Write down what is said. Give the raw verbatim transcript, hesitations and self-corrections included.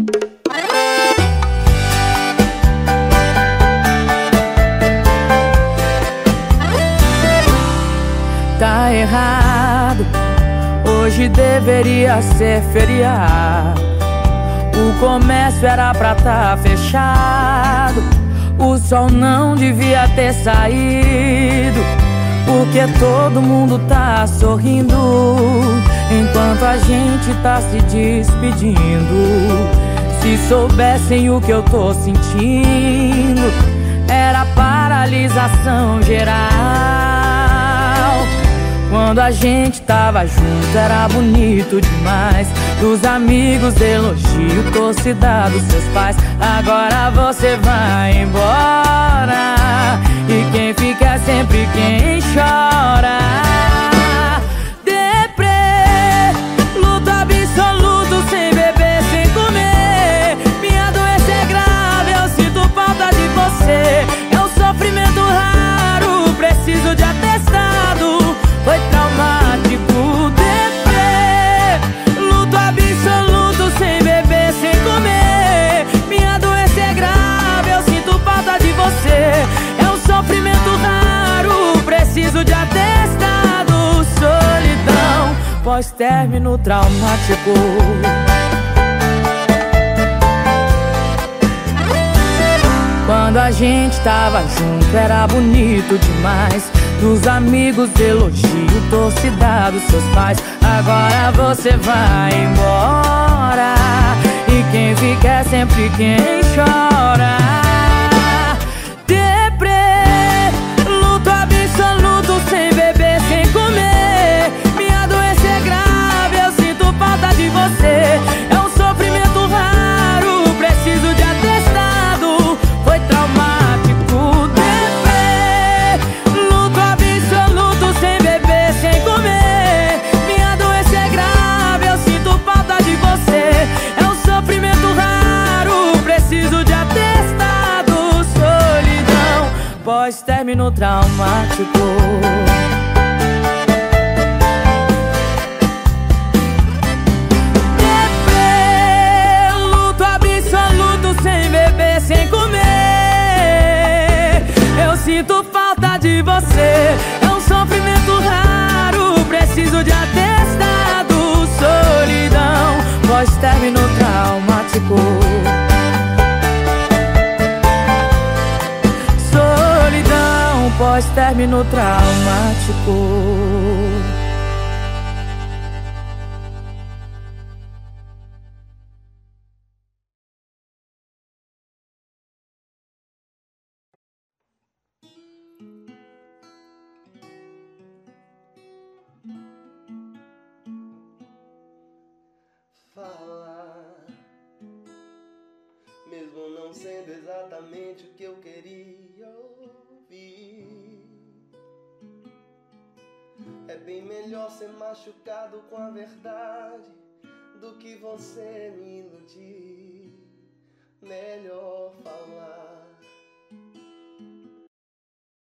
Tá errado, hoje deveria ser feriado. O comércio era pra tá fechado, o sol não devia ter saído, porque todo mundo tá sorrindo enquanto a gente tá se despedindo. Se soubessem o que eu tô sentindo, era paralisação geral. Quando a gente tava junto era bonito demais, dos amigos elogio, torcida dos seus pais. Agora você vai embora e quem fica é sempre quem chora. Deprê, luto absoluto, sem beber, sem comer. Minha doença é grave, eu sinto falta de você. É um sofrimento raro, preciso de atestado. Foi traumático. Deprê, luto absoluto, sem beber, sem comer. Minha doença é grave, eu sinto falta de você. É um sofrimento raro, preciso de atestado. Solidão, pós-término traumático. Quando a gente tava junto era bonito demais, dos amigos elogio, torcida dos seus pais. Agora você vai embora e quem fica é sempre quem chora. Deprê, luto absoluto, sem beber, sem comer. Minha doença é grave, eu sinto falta de você. É um sofrimento raro, preciso de atestado. Foi traumático. Deprê, luto absoluto, sem beber, sem comer. Minha doença é grave, eu sinto falta de você. É um sofrimento raro, preciso de atestado. Solidão, pós-término traumático. Sem comer, eu sinto falta de você. É um sofrimento raro, preciso de atestado. Solidão, pós-término traumático. Solidão, pós-término traumático. Falar, mesmo não sendo exatamente o que eu queria ouvir. É bem melhor ser machucado com a verdade do que você me iludir. Melhor falar,